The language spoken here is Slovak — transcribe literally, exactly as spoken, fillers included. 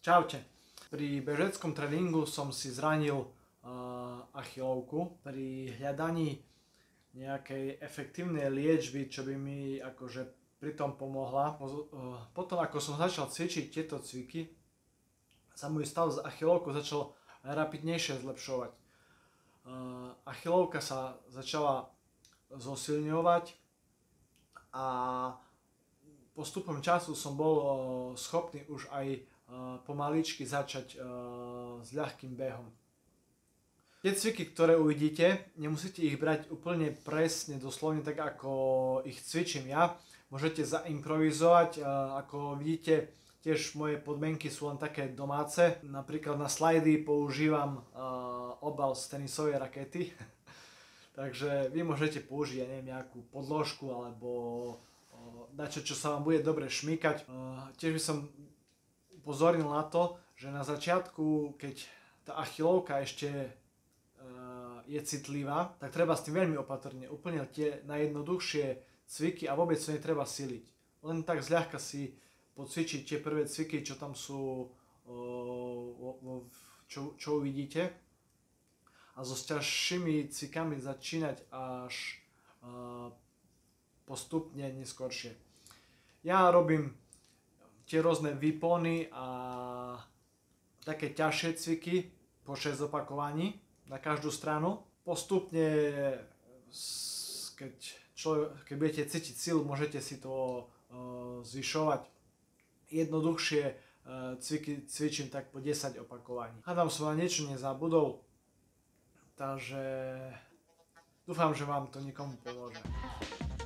Čaute. Pri bežeckom tréningu som si zranil uh, achilovku. Pri hľadaní nejakej efektívnej liečby, čo by mi akože pritom pomohla. Uh, potom ako som začal cvičiť tieto cviky, sa môj stav s achilovkou začal rapidnejšie zlepšovať. Uh, achilovka sa začala zosilňovať a postupom času som bol uh, schopný už aj pomaličky začať uh, s ľahkým behom. Tie cviky, ktoré uvidíte, nemusíte ich brať úplne presne, doslovne tak, ako ich cvičím ja. Môžete zaimprovizovať, uh, ako vidíte, tiež moje podmienky sú len také domáce. Napríklad na slajdy používam uh, obal z tenisovej rakety. Takže vy môžete použiť, ja neviem, nejakú podložku alebo uh, dačo, čo sa vám bude dobre šmýkať. Uh, tiež by som upozornil na to, že na začiatku, keď tá achilovka ešte uh, je citlivá, tak treba s tým veľmi opatrne. Úplne tie najjednoduchšie cviky a vôbec to netreba siliť. Len tak zľahka si pocvičiť tie prvé cviky, čo tam sú, uh, čo, čo uvidíte. A so ťažšími cvikami začínať až uh, postupne neskôršie. Ja robím tie rôzne výpony a také ťažšie cviky po šesť opakovaní na každú stranu. Postupne, keď, človek, keď budete cítiť silu, môžete si to uh, zvyšovať. Jednoduchšie uh, cviky cvičím tak po desať opakovaní. Hádam som na niečo nezabudol, takže dúfam, že vám to niekomu pomôže.